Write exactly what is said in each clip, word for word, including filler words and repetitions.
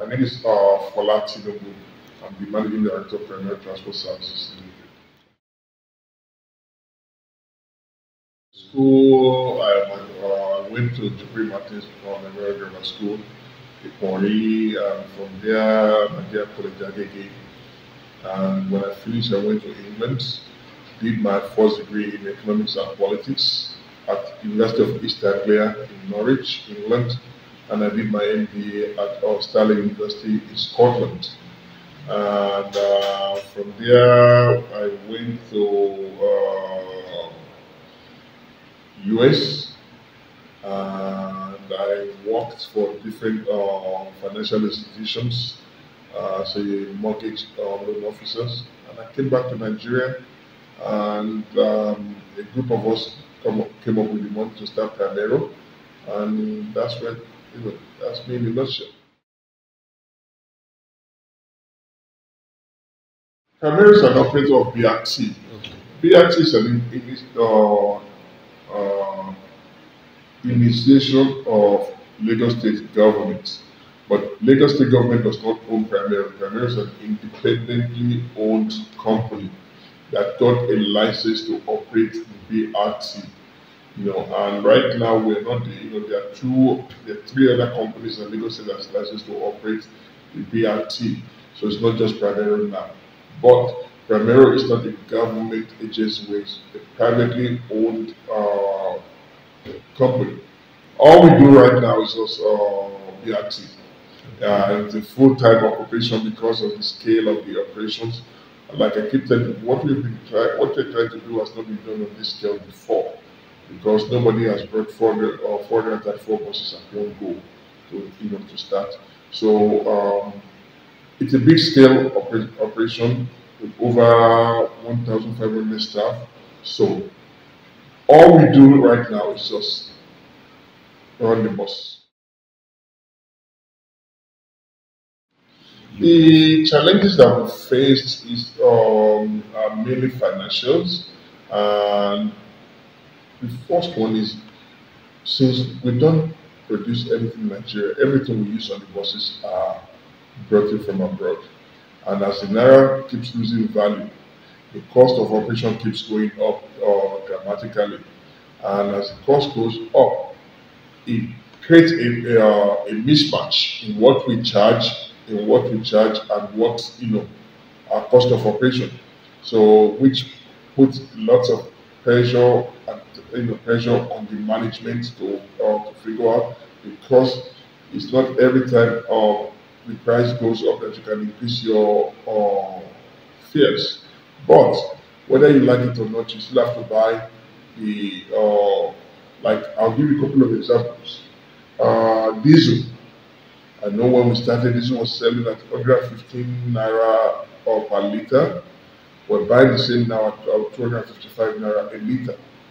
My name is uh, Fola Tinubu. I'm the Managing Director of Premier Transport Services Limited. School, I, uh, went to Jubilee Martins Memorial Grammar School, Ipori, and from there, Nigeria College Agege. And when I finished, I went to England, did my first degree in economics and politics at University of East Anglia in Norwich, England, and I did my M B A at uh, Stirling University in Scotland. And uh, from there, I went to uh, U S and I worked for different uh, financial institutions uh, as a mortgage uh, loan officers. And I came back to Nigeria, and um, a group of us come up, came up with the money to start Primero, and that's where, you know, that's me in a nutshell. Primero is an operator of B R T. Okay. B R T is an in, uh, uh, initiation of Lagos State government. But Lagos State government does not own Primero. Primero is an independently owned company that got a license to operate the B R T. You know, and right now we're not the, you know, there are two, there are three other companies in Lagos State that's licensed to operate the B R T. So it's not just Primero now. But Primero is not a government agency, it's a privately owned uh, company. All we do right now is just uh, B R T. Uh, it's a full-time occupation because of the scale of the operations. Like I keep telling you, what we've been trying, what we're trying to do has not been done on this scale before, because nobody has brought four hundred or four hundred thirty-four buses at one go to, you know, to start. So um, it's a big scale oper operation with over one thousand five hundred staff. So all we do right now is just run the bus. The challenges that we faced is um, are mainly financials, and the first one is, since we don't produce anything in Nigeria, everything we use on the buses are brought in from abroad, and as the naira keeps losing value, the cost of operation keeps going up uh, dramatically, and as the cost goes up, it creates a, a, a mismatch in what we charge in what we charge and what, you know, our cost of operation. So which puts lots of pressure and, you know, pressure on the management to uh, to figure out, because it's not every time uh, the price goes up that you can increase your uh, fares. But whether you like it or not, you still have to buy the uh, like I'll give you a couple of examples. Uh, diesel. I know when we started, this was selling at one hundred fifteen naira per liter. We're buying the same now at two hundred fifty-five naira a liter.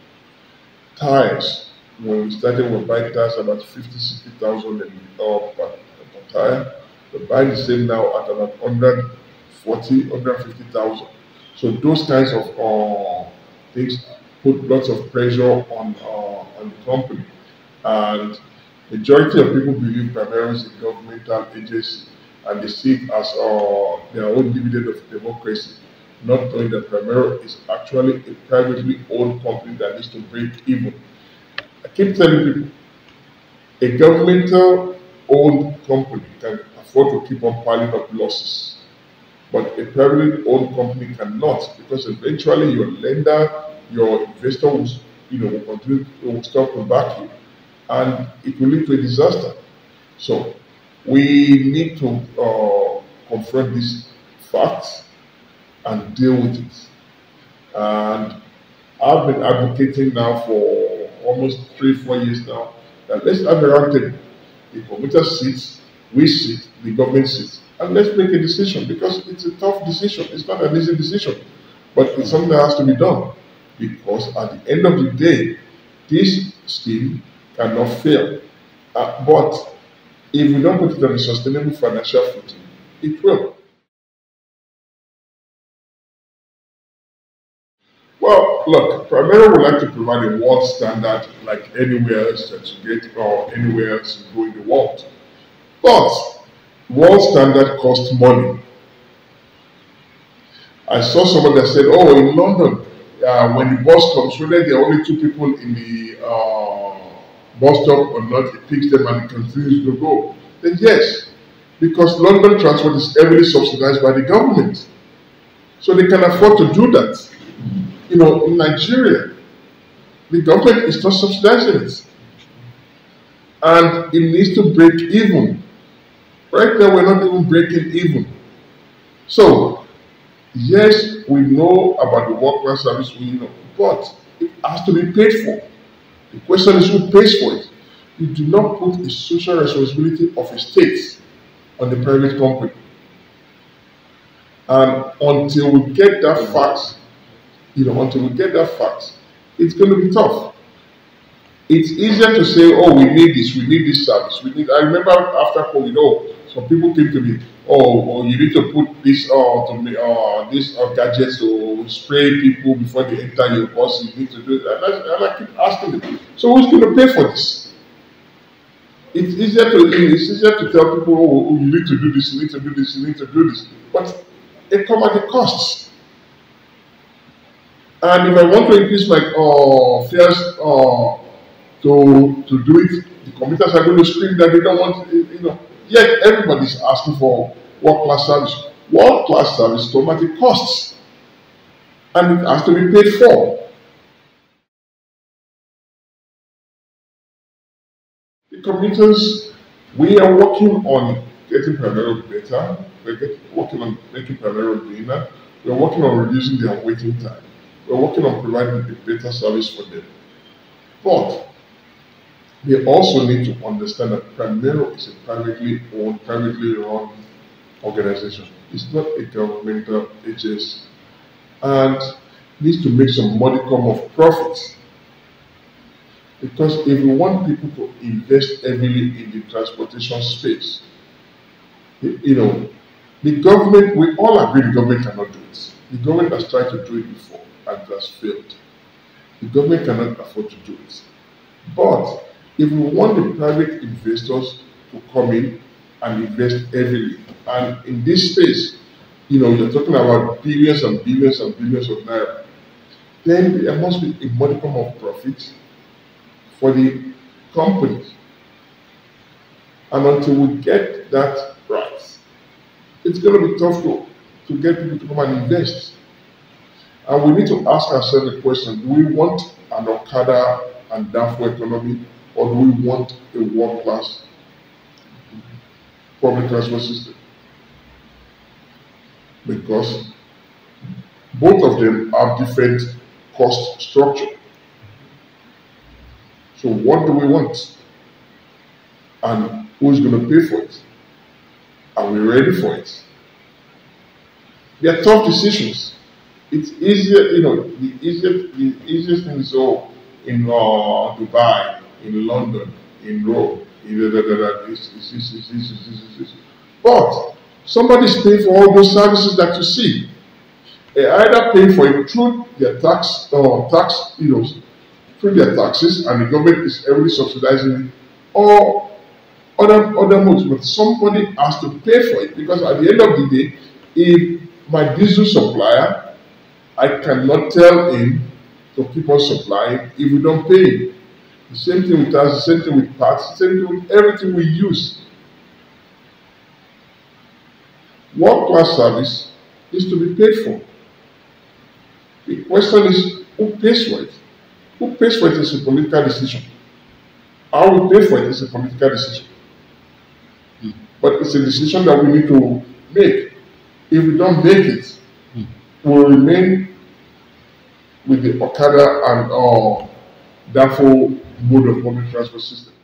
Tires. When we started, we we're buying tires about fifty, sixty thousand uh, per, per tire. We're buying the same now at about one hundred forty, one hundred fifty thousand. So those kinds of uh, things put lots of pressure on, uh, on the company. And majority of people believe Primero is a governmental agency, and they see it as uh, their own dividend of democracy, not knowing that Primero is actually a privately owned company that needs to break even. I keep telling people, a governmental owned company can afford to keep on piling up losses, but a privately owned company cannot, because eventually your lender, your investor will, you know, will continue, will stop to back you, and it will lead to a disaster. So we need to uh, confront these facts and deal with it. And I've been advocating now for almost three, four years now that let's have a round table. The commuter sits, we sit, the government sits, and let's make a decision, because it's a tough decision. It's not an easy decision, but it's something that has to be done, because at the end of the day, this scheme cannot fail. Uh, but if we don't put it on a sustainable financial footing, it will. Well, look, Primero would like to provide a world standard like anywhere else that you get or anywhere else you go in the world. But world standard costs money. I saw someone that said, oh, in London, uh, when the bus comes, whether there are only two people in the uh, bus stop or not, it picks them and it continues to go. Then yes, because London transport is heavily subsidized by the government. So they can afford to do that. You know, in Nigeria, the government is not subsidizing it. And it needs to break even. Right now, we're not even breaking even. So, yes, we know about the work-class service, we know, but it has to be paid for. The question is who pays for it. You do not put a social responsibility of a state on the private company. And until we get that fact, you know, until we get that fact, it's going to be tough. It's easier to say, oh, we need this, we need this service. We need. I remember after COVID, oh, some people came to me, oh, oh you need to put this, uh, to uh, this uh, gadgets to spray people before they enter your bus. You need to do that. And I, and I keep asking them, so who's going to pay for this? It's easier to it's easier to tell people, oh, oh, you need to do this, you need to do this, you need to do this, but it comes at the costs. And if I want to increase my uh, fares uh, to to do it, the commuters are going to scream that they don't want, you know. Yet everybody's asking for world-class service. World-class service comes at the costs, and it has to be paid for. The commuters, we are working on getting Primero better. We're getting, working on making Primero greener. We're working on reducing their waiting time. We're working on providing a better service for them. But they also need to understand that Primero is a privately owned, privately run organization. It's not a governmental agency, and needs to make some modicum of profits. Because if we want people to invest heavily in the transportation space, you know, the government, we all agree the government cannot do it. The government has tried to do it before and it has failed. The government cannot afford to do it. But if we want the private investors to come in and invest heavily, and in this space, you know, you're talking about billions and billions and billions of naira, then there must be a modicum of profit for the companies. And until we get that right, it's going to be tough to, to get people to come and invest. And we need to ask ourselves the question, do we want an Okada and Danfo economy, or do we want a world-class public transport system? Because both of them have different cost structure. So what do we want? And who's going to pay for it? Are we ready for it? They are tough decisions. It's easier, you know, the easiest, the easiest thing is, oh, in uh, Dubai, in London, in Rome, in da, da, da, da, this, this, this, this, this, this, this, this. But somebody's paying for all those services that you see. They either pay for it through their tax, uh, tax, you know, through their taxes, and the government is heavily subsidizing it, or other other modes. But somebody has to pay for it, because at the end of the day, if my diesel supplier, I cannot tell him to keep on supplying if we don't pay him. The same thing with us, the same thing with parts, the same thing with everything we use. World-class service is to be paid for. The question is, who pays for it? Who pays for it is a political decision. How we pay for it is a political decision. Mm. But it's a decision that we need to make. If we don't make it, mm. we'll remain with the Okada and uh, Danfo mode of public transport system.